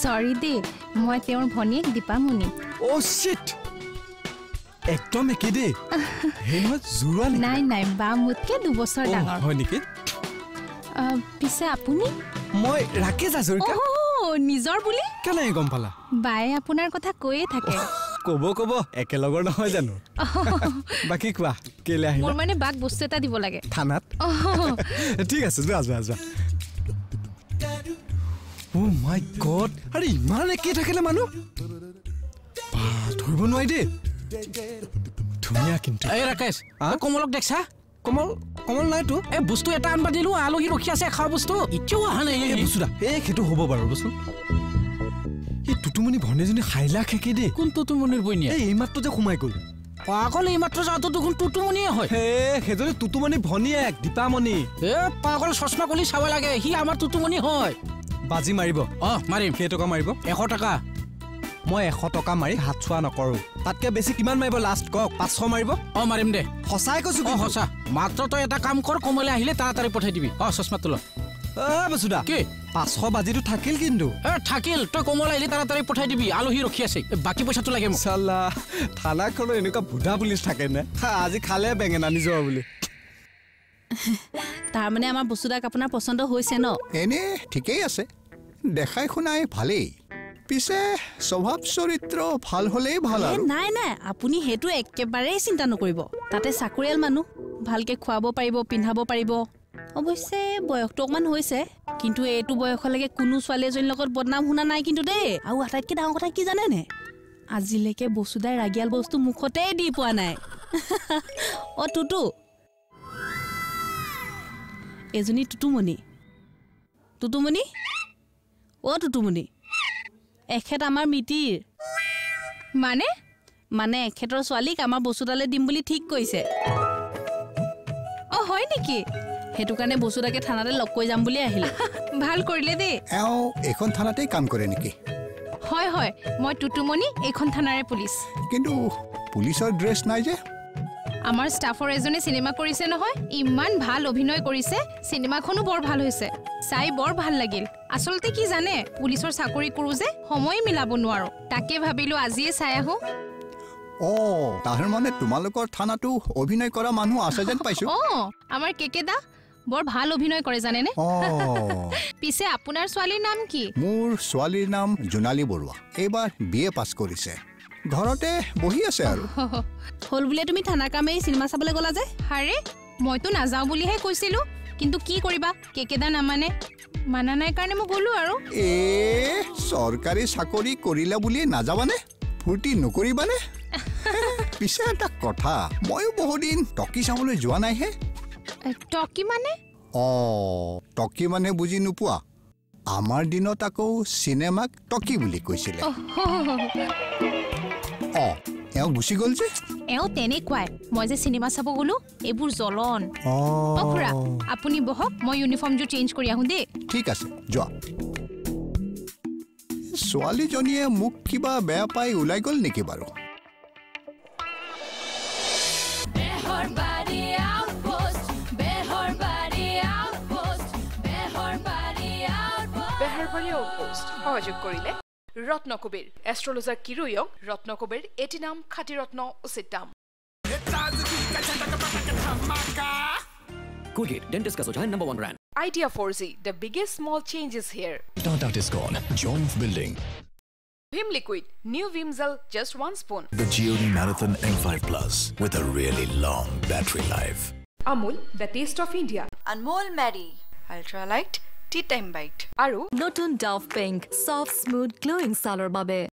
সৰি দে মই তেওঁৰ ভনীয়েক দীপামণি ও শিট একদম একে দে হে নহয় জুৰুৱা নাই নাই বা মোতকে 2 বছৰ ডাঙৰ হয় নেকি পিছে আপুনি মই ৰাকেশ হাজৰিকা নিজৰ বুলি কেনে গম পালা বায়ে আপোনাৰ কথা কৈয়ে থাকে কব একেলগৰ নহয় জানো বাকি কোৱা কেলে আহিলা মোৰ মানে বাক বস্তু এটা দিব লাগে থানাত ঠিক আছে যোৱা ও মাই গড আরে ইমান একে থাকিলে মানুহ ধৰিব নোৱাৰি দেই ধুনীয়া কিন্তু এই ৰাকেশ কমলক দেখছা কমল নাই তো এই বস্তু এটা আনবা দিলো আলহী ৰখি আছে খাও বস্তু ইচ্ছাও আহা নাই এই বস্তুটা সেইটো হ'ব বাৰু বস্তু এই টুটুমনি ভনীজনী খাইলা খেকে দেই কোন টুটুমনিৰ বইনিয়া এই মাত্ৰ যে সোমাই গ'ল পাগল এই মাত্ৰ যাওঁতো দেখোন টুটুমনিয়ে হয় হে সেইজনী টুটুমনি ভনীয়েক দীপামণি এ পাগল চশমা কলি চাব লাগে সি আমাৰ টুটুমনি হয় বাজি মাৰিব মাৰিম কেইটকা মাৰিব 100 টকা মই 100 টকা মাৰি হাত চোৱা নকৰো তাতকে বেছি কিমান মাৰিব লাষ্ট কক 500 মাৰিব মাৰিম দে সঁচাই কৈছো সঁচা মাত্ৰ তই এটা কাম কৰ কমলে আহিলে তাড়াতাড়ি পঠাই দিবি চশমা তোল বসুদা কি 500 বাজিটো থাকিল কিন্তু থাকিল তই কমলে আহিলে তাড়াতাড়ি পঠাই দিবি আলহী ৰখি আছে বাকি পইচাটো লাগে মোক সালা থানাখনত এনেকুৱা বুঢ়া পুলিচ থাকে নে আজি খালে বেঙেনা নিজ বুলি তাৰ মানে আমাৰ বস্তুদাক আপোনাৰ পছন্দ হৈছে ন এনে ঠিকই আছে দেখাই শুনাই ভালেই পিছে স্বভাৱ চৰিত্ৰ ভাল হলেই ভাল আৰু নাই আপুনি হেতু একেবাৰে চিন্তা নকৰিব তাতে চাকৰিয়াল মানুহ ভালকে খুৱাব পাৰিব পিন্ধাব পাৰিব অৱশ্যে বয়সটো অকমান হৈছে কিন্তু এইটো বয়সলৈকে কোনো ছোৱালী এজনীৰ লগত বদনাম শুনা নাই কিন্তু দেই আৰু আটাইতকৈ ডাঙৰ কথা কি জানে নে আজিলৈকে বস্তুদাই ৰাগিয়াল বস্তু মুখতে দি পোৱা নাই টুটু এজনী টুটুমণি টুটুমণি এখেত আমাৰ মিতিৰ মানে এখেতৰ ছোৱালীক আমাৰ বস্তুদালে দিম বুলি ঠিক কৈছে হয় নেকি হেতু কাৰণে বস্তুদাকে থানাতে লগ কৈ যাম বুলি আহিলে ভাল কৰিলে দেই এখন থানাতেই কাম কৰে নেকি হয় মই টুটুমণি এইখন থানাৰে পুলিচ কিন্তু পুলিচৰ ড্ৰেছ নাই যে আমাৰ ষ্টাফৰ এজনে সিনেমা কৰিছে নহয় ইমান ভাল অভিনয় কৰিছে সিনেমাখনো বৰ ভাল হৈছে চাই বৰ ভাল লাগিল আসলতে কি জানে পুলিচৰ চাকৰি কৰো যে সময় মিলাব নোৱাৰো তাকে ভাবিলো আজিয়ে চাই আহো তাৰ মানে তোমালোকৰ থানাটো অভিনয় কৰা মানুহ আছে যেন পাইছো আমাৰ কেকেদা বৰ ভাল অভিনয় কৰে জানেনে পিছে আপোনাৰ ছোৱালীৰ নাম কি মোৰ ছোৱালীৰ নাম জোনালী বৰুৱা এইবাৰ বিএ পাছ কৰিছে ঘৰতে বহি আছে আৰু হল বুলিয়ে তুমি থানা কামেই সিনেমা চাবলৈ গলা যে হাৰে মইতো নাযাও বুলিহে কৈছিলো কিন্তু কি কৰিবা কেকেদা নামানে মানা নাই কাৰণে মই গলো আৰু চৰকাৰী চাকৰি কৰিলা বুলি নাযাবানে ফূৰ্তি নকৰিবানে পিছে এটা কথা ময়ো বহুদিন টকি চাবলৈ যোৱা নাই হে টকি মানে টকি মানে বুজি নোপোৱা আমাৰ দিনত আকৌ চিনেমাক টকি বুলি কৈছিলে গুচি গ'ল যে তেনেকুৱাই মই যে চিনেমা চাব গলো এইবোৰ জ্বলন খুৰা আপুনি বহক মই ইউনিফৰ্মযোৰ চেঞ্জ কৰি আহোঁ দেই ঠিক আছে যোৱা ছোৱালীজনীয়ে মোক কিবা বেয়া পাই ওলাই গ'ল নেকি বাৰু Behar Bari Outpost Behar Bari Outpost Behar Bari Outpost Behar Bari Outpost সহযোগ কৰিলে ৰত্নকবিৰ এষ্ট্ৰলজাৰ কিৰুয়ক ৰত্নকবিৰ এটি নাম খাটি ৰত্ন উচিত দাম Colgate Dentist का सुझाव number 1 brand Idea 4G the biggest small changes here Tata Discon Jones Building Vim Liquid new Vim Gel just 1 spoon The GOD Marathon M5 Plus with a really long battery life Amul the taste of India Anmol Mary Ultra Light Tea Time Bite Aru Notun Dove Pink Soft Smooth Glowing Salor Babe